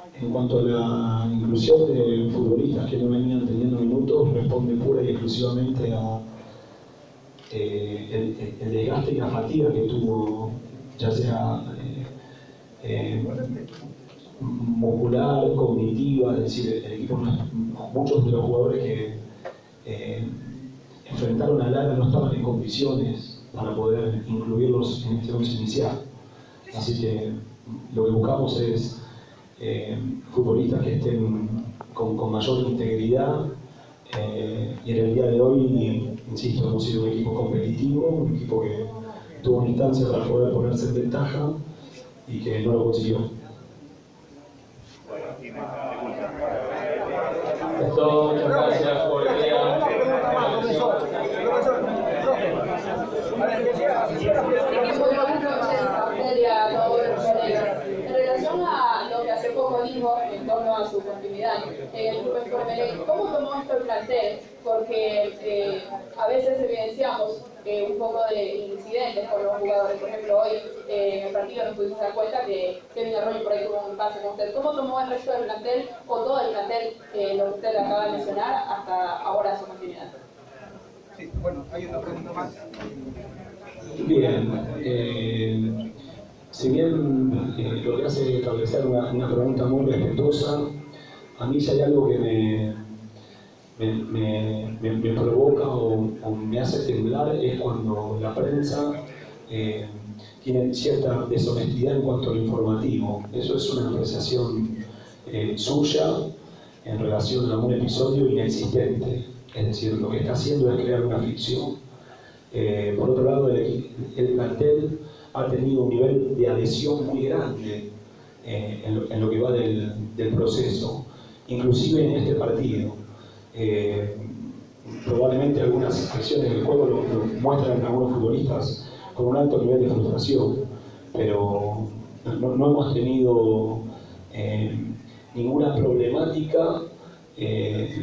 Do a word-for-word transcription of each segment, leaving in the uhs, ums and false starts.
En cuanto a la inclusión de futbolistas que no venían teniendo minutos, responde pura y exclusivamente a eh, el, el desgaste y la fatiga que tuvo, ya sea eh, eh, muscular, cognitiva, es decir, el equipo, muchos de los jugadores que eh, enfrentaron a Lara no estaban en condiciones para poder incluirlos en este once inicial. Así que lo que buscamos es eh, futbolistas que estén con, con mayor integridad eh, y en el día de hoy, insisto, hemos sido un equipo competitivo, un equipo que tuvo una instancia para poder ponerse en ventaja y que no lo consiguió. Esto, muchas gracias por el día. En relación a lo que hace poco dijo en torno a su continuidad en el Club Sport Emelec, ¿cómo tomó esto el plantel? Porque eh, a veces evidenciamos eh, un poco de incidentes con los jugadores. Por ejemplo, hoy eh, en el partido nos pudimos dar cuenta que Kevin Arroyo por ahí tuvo un pase con usted. ¿Cómo tomó el resto del plantel o todo el plantel, eh, lo que usted acaba de mencionar, hasta ahora su continuidad? Sí, bueno, hay una pregunta más. Bien, eh, si bien eh, lo que hace es establecer una, una pregunta muy respetuosa, a mí ya hay algo que me, me, me, me, me provoca o, o me hace temblar, es cuando la prensa eh, tiene cierta deshonestidad en cuanto a lo informativo. Eso es una apreciación eh, suya en relación a un episodio inexistente. Es decir, lo que está haciendo es crear una ficción. Eh, por otro lado, el, el plantel ha tenido un nivel de adhesión muy grande eh, en, lo, en lo que va del, del proceso, inclusive en este partido. Eh, probablemente algunas expresiones del juego lo, lo muestran a algunos futbolistas con un alto nivel de frustración, pero no, no hemos tenido eh, ninguna problemática eh,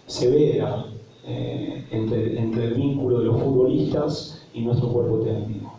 severa eh, entre, entre el vínculo de los futbolistas y nuestro cuerpo técnico.